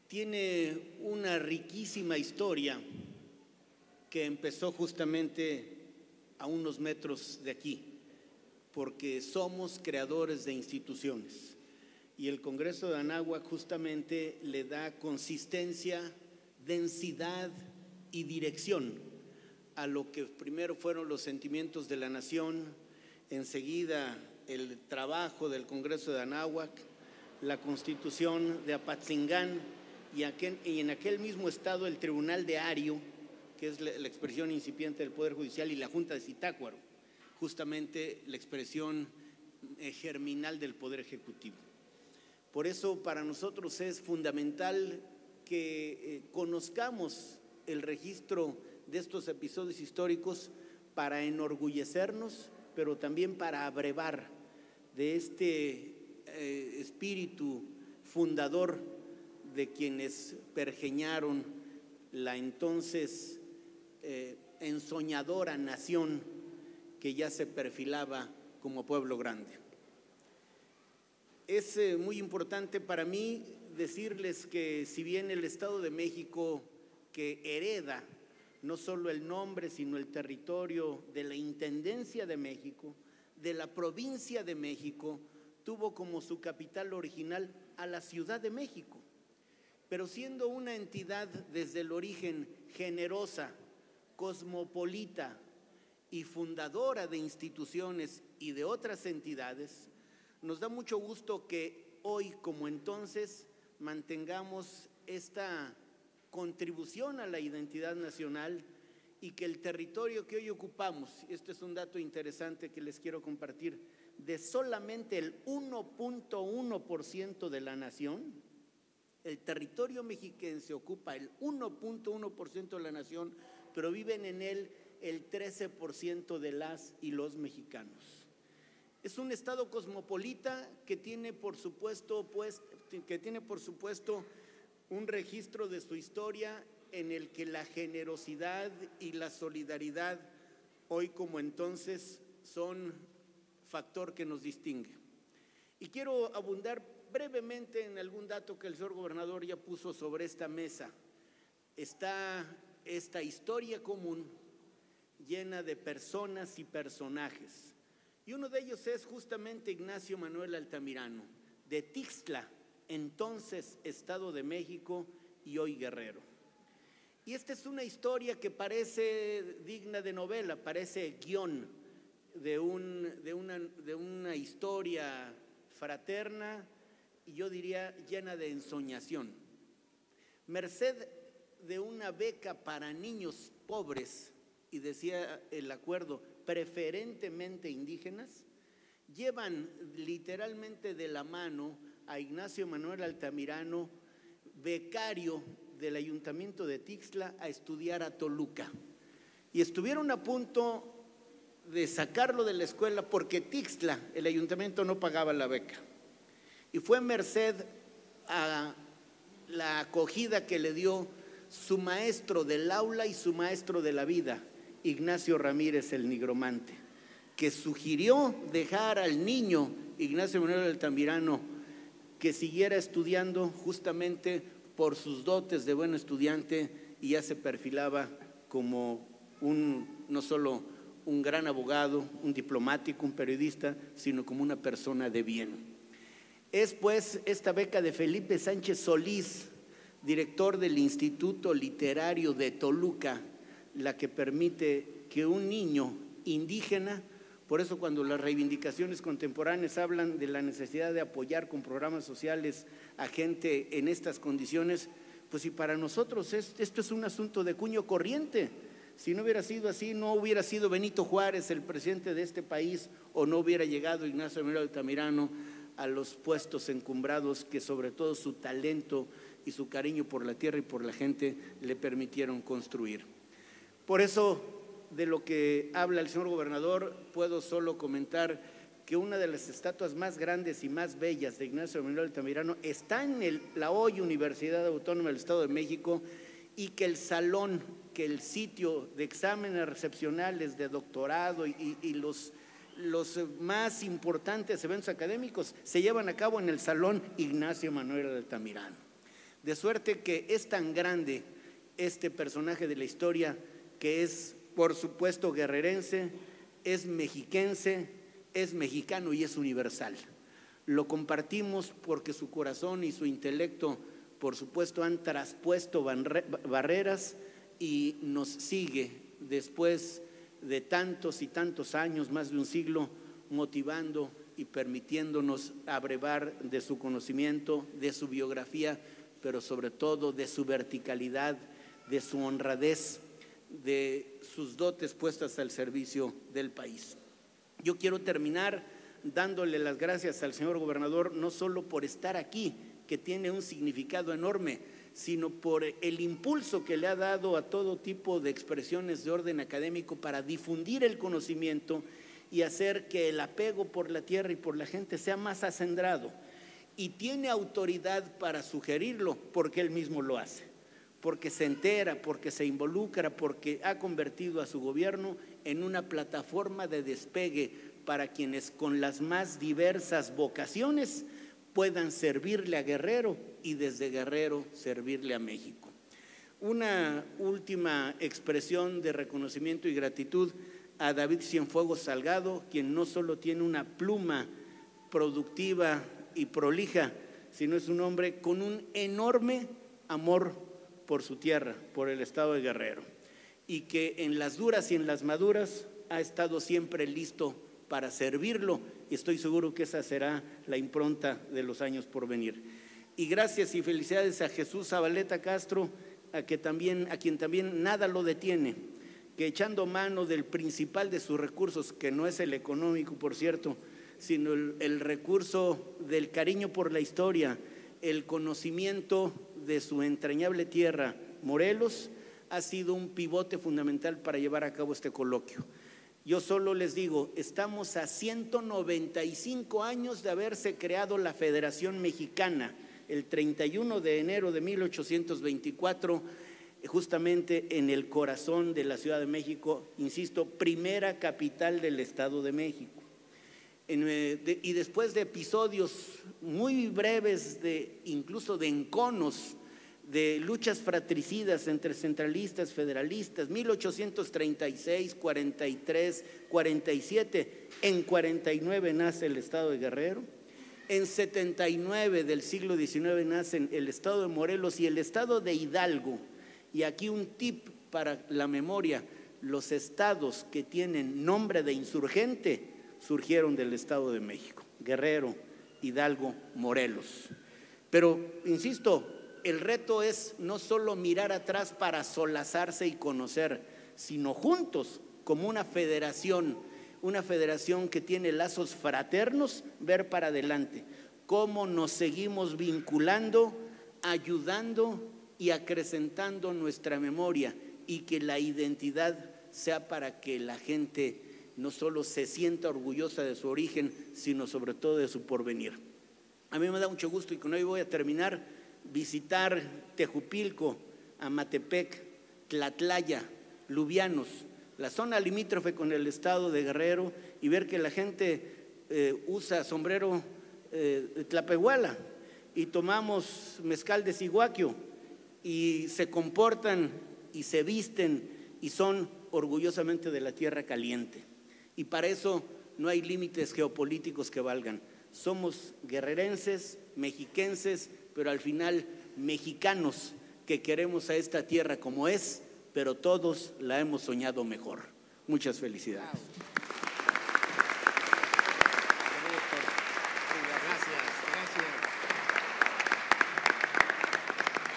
tiene una riquísima historia que empezó justamente a unos metros de aquí, porque somos creadores de instituciones. Y el Congreso de Anáhuac justamente le da consistencia, densidad y dirección a lo que primero fueron los sentimientos de la nación, enseguida el trabajo del Congreso de Anáhuac, la Constitución de Apatzingán y en aquel mismo estado el Tribunal de Ario, que es la expresión incipiente del Poder Judicial, y la Junta de Zitácuaro, justamente la expresión germinal del Poder Ejecutivo. Por eso para nosotros es fundamental que conozcamos el registro de estos episodios históricos para enorgullecernos, pero también para abrevar de este espíritu fundador de quienes pergeñaron la entonces ensoñadora nación que ya se perfilaba como pueblo grande. Es muy importante para mí decirles que si bien el Estado de México, que hereda no solo el nombre, sino el territorio de la Intendencia de México, de la Provincia de México, tuvo como su capital original a la Ciudad de México, pero siendo una entidad desde el origen generosa, cosmopolita y fundadora de instituciones y de otras entidades, nos da mucho gusto que hoy, como entonces, mantengamos esta contribución a la identidad nacional y que el territorio que hoy ocupamos, este es un dato interesante que les quiero compartir, de solamente el 1.1% de la nación, el territorio mexiquense ocupa el 1.1% de la nación, pero viven en él el 13% de las y los mexicanos. Es un estado cosmopolita que tiene por supuesto un registro de su historia en el que la generosidad y la solidaridad, hoy como entonces, son factor que nos distingue. Y quiero abundar brevemente en algún dato que el señor gobernador ya puso sobre esta mesa. Está esta historia común llena de personas y personajes. Y uno de ellos es justamente Ignacio Manuel Altamirano, de Tixtla, entonces Estado de México y hoy Guerrero. Y esta es una historia que parece digna de novela, parece guión de una historia fraterna y yo diría llena de ensoñación. Merced de una beca para niños pobres, y decía el acuerdo, preferentemente indígenas, llevan literalmente de la mano a Ignacio Manuel Altamirano, becario del Ayuntamiento de Tixtla, a estudiar a Toluca. Y estuvieron a punto de sacarlo de la escuela porque Tixtla, el ayuntamiento, no pagaba la beca. Y fue merced a la acogida que le dio su maestro del aula y su maestro de la vida, Ignacio Ramírez el Nigromante, que sugirió dejar al niño Ignacio Manuel Altamirano que siguiera estudiando justamente por sus dotes de buen estudiante, y ya se perfilaba como no solo un gran abogado, un diplomático, un periodista, sino como una persona de bien. Es pues esta beca de Felipe Sánchez Solís, director del Instituto Literario de Toluca, la que permite que un niño indígena, por eso cuando las reivindicaciones contemporáneas hablan de la necesidad de apoyar con programas sociales a gente en estas condiciones, pues si para nosotros esto es un asunto de cuño corriente. Si no hubiera sido así, no hubiera sido Benito Juárez el presidente de este país, o no hubiera llegado Ignacio Manuel Altamirano a los puestos encumbrados que sobre todo su talento y su cariño por la tierra y por la gente le permitieron construir. Por eso, de lo que habla el señor gobernador, puedo solo comentar que una de las estatuas más grandes y más bellas de Ignacio Manuel Altamirano está en la hoy Universidad Autónoma del Estado de México, y que el salón, que el sitio de exámenes recepcionales de doctorado y los más importantes eventos académicos se llevan a cabo en el Salón Ignacio Manuel Altamirano. De suerte que es tan grande este personaje de la historia que es, por supuesto, guerrerense, es mexiquense, es mexicano y es universal. Lo compartimos porque su corazón y su intelecto, por supuesto, han traspuesto barreras y nos sigue después de tantos y tantos años, más de un siglo, motivando y permitiéndonos abrevar de su conocimiento, de su biografía, pero sobre todo de su verticalidad, de su honradez, de sus dotes puestas al servicio del país. Yo quiero terminar dándole las gracias al señor gobernador, no solo por estar aquí, que tiene un significado enorme, sino por el impulso que le ha dado a todo tipo de expresiones de orden académico para difundir el conocimiento y hacer que el apego por la tierra y por la gente sea más acendrado. Y tiene autoridad para sugerirlo porque él mismo lo hace, porque se entera, porque se involucra, porque ha convertido a su gobierno en una plataforma de despegue para quienes con las más diversas vocaciones puedan servirle a Guerrero y desde Guerrero servirle a México. Una última expresión de reconocimiento y gratitud a David Cienfuegos Salgado, quien no solo tiene una pluma productiva y prolija, sino es un hombre con un enorme amor por su tierra, por el estado de Guerrero, y que en las duras y en las maduras ha estado siempre listo para servirlo, y estoy seguro que esa será la impronta de los años por venir. Y gracias y felicidades a Jesús Zabaleta Castro, a quien también nada lo detiene, que echando mano del principal de sus recursos, que no es el económico, por cierto, sino el recurso del cariño por la historia, el conocimiento de su entrañable tierra, Morelos, ha sido un pivote fundamental para llevar a cabo este coloquio. Yo solo les digo, estamos a 195 años de haberse creado la Federación Mexicana, el 31 de enero de 1824, justamente en el corazón de la Ciudad de México, insisto, primera capital del Estado de México. Y después de episodios muy breves, incluso de enconos, de luchas fratricidas entre centralistas, federalistas, 1836, 43, 47, en 49 nace el estado de Guerrero, en 79 del siglo XIX nacen el estado de Morelos y el estado de Hidalgo. Y aquí un tip para la memoria: los estados que tienen nombre de insurgente surgieron del Estado de México: Guerrero, Hidalgo, Morelos. Pero, insisto, el reto es no solo mirar atrás para solazarse y conocer, sino juntos, como una federación que tiene lazos fraternos, ver para adelante cómo nos seguimos vinculando, ayudando y acrecentando nuestra memoria, y que la identidad sea para que la gente no solo se sienta orgullosa de su origen, sino sobre todo de su porvenir. A mí me da mucho gusto, y con ello voy a terminar, visitar Tejupilco, Amatepec, Tlatlaya, Lubianos, la zona limítrofe con el estado de Guerrero, y ver que la gente usa sombrero tlapehuala y tomamos mezcal de Cihuaquio y se comportan y se visten y son orgullosamente de la tierra caliente. Y para eso no hay límites geopolíticos que valgan. Somos guerrerenses, mexiquenses, pero al final mexicanos que queremos a esta tierra como es, pero todos la hemos soñado mejor. Muchas felicidades.